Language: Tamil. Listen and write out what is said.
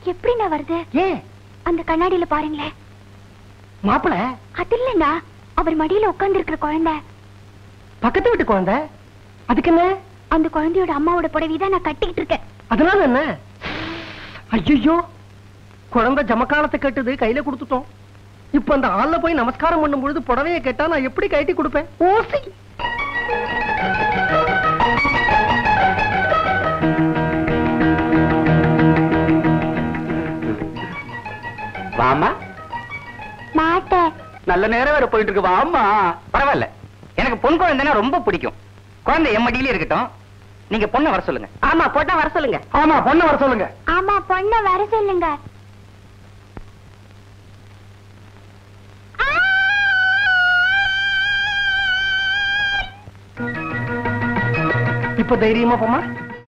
எப்படிண்ணா வருது? ஏன்? அந்த கண்ணாடியில பாருங்களேன். மாப்பிள அது இல்லண்ணா, அவர் மடியில உட்கார்ந்து இருக்கிற குழந்தை. பக்கத்து வீட்டு குழந்தை. அதுக்கு என்ன? அந்த குழந்தையோட அம்மாவோட புடவைதான் நான் கட்டிக்கிட்டு இருக்கேன். அதனால என்ன? ஐயோ, குழந்தை ஜமக்காலத்தை கட்டுது, கையில கொடுத்துட்டோம். இப்ப அந்த ஆள்ல போய் நமஸ்காரம் பண்ணும் பொழுது புடவையை கேட்டா நான் எப்படி கட்டி கொடுப்பேன்? ஓசி. வாமா. மாட்டேன். நல்ல நேரம் வேற போயிட்டு இருக்கு. வாமா. பரவாயில்ல, எனக்கு பொன் குழந்தைன்னா ரொம்ப பிடிக்கும். குழந்தை என் மடியில இருக்கட்டும். நீங்க பொண்ணை வர சொல்லுங்க. ஆமா, பொண்ணை வர சொல்லுங்க. ஆமா, பொண்ணை வர சொல்லுங்க. ஆமா, பொண்ணை வர சொல்லுங்க. இப்ப தைரியமா போமா.